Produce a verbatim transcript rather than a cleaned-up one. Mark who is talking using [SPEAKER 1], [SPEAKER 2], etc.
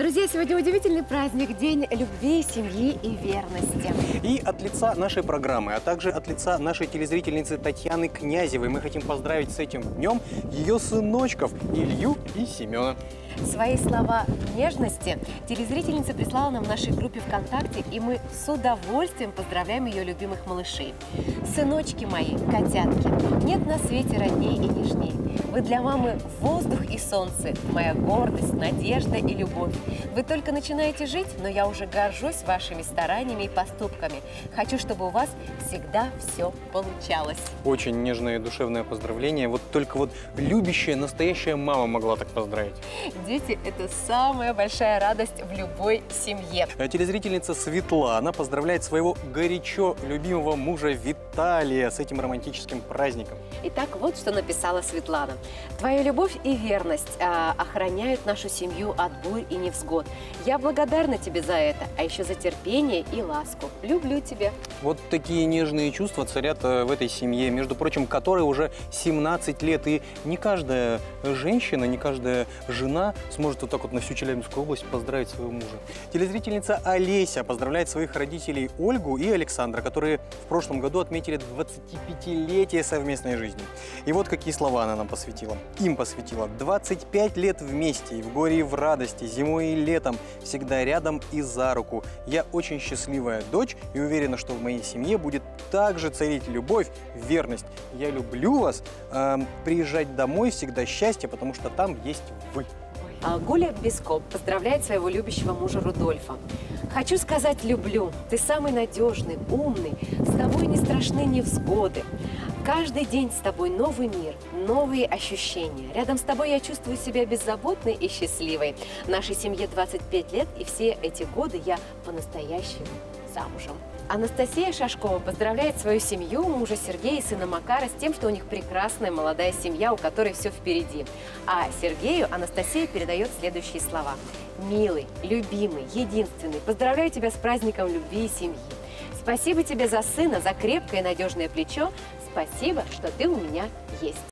[SPEAKER 1] Друзья, сегодня удивительный праздник, День любви, семьи и верности.
[SPEAKER 2] И от лица нашей программы, а также от лица нашей телезрительницы Татьяны Князевой мы хотим поздравить с этим днем ее сыночков Илью и Семена.
[SPEAKER 1] Свои слова нежности телезрительница прислала нам в нашей группе ВКонтакте, и мы с удовольствием поздравляем ее любимых малышей. Сыночки мои, котятки, нет на свете родней и нежней. Вы для мамы воздух и солнце, моя гордость, надежда и любовь. Вы только начинаете жить, но я уже горжусь вашими стараниями и поступками. Хочу, чтобы у вас всегда все получалось.
[SPEAKER 2] Очень нежное и душевное поздравление. Вот только вот любящая, настоящая мама могла так поздравить.
[SPEAKER 1] Дети – это самая большая радость в любой семье.
[SPEAKER 2] Телезрительница Светлана поздравляет своего горячо любимого мужа Виталия с этим романтическим праздником.
[SPEAKER 1] Итак, вот что написала Светлана. «Твоя любовь и верность а, охраняют нашу семью от бурь и невзгод. Я благодарна тебе за это, а еще за терпение и ласку. Люблю тебя».
[SPEAKER 2] Вот такие нежные чувства царят в этой семье, между прочим, которой уже семнадцать лет. И не каждая женщина, не каждая жена сможет вот так вот на всю Челябинскую область поздравить своего мужа. Телезрительница Олеся поздравляет своих родителей Ольгу и Александра, которые в прошлом году отметили двадцатипятилетие совместной жизни. И вот какие слова она нам посвятила. Им посвятила. двадцать пять лет вместе, и в горе, и в радости, зимой и летом, всегда рядом и за руку. Я очень счастливая дочь и уверена, что в моей семье будет также царить любовь, верность. Я люблю вас. Э, приезжать домой всегда счастье, потому что там есть вы.
[SPEAKER 1] Гуля Бескоп поздравляет своего любящего мужа Рудольфа. «Хочу сказать, люблю. Ты самый надежный, умный. С тобой не страшны невзгоды. Каждый день с тобой новый мир, новые ощущения. Рядом с тобой я чувствую себя беззаботной и счастливой. Нашей семье двадцать пять лет, и все эти годы я по-настоящему замужем». Анастасия Шашкова поздравляет свою семью, мужа Сергея и сына Макара с тем, что у них прекрасная молодая семья, у которой все впереди. А Сергею Анастасия передает следующие слова. «Милый, любимый, единственный, поздравляю тебя с праздником любви и семьи. Спасибо тебе за сына, за крепкое и надежное плечо. Спасибо, что ты у меня есть».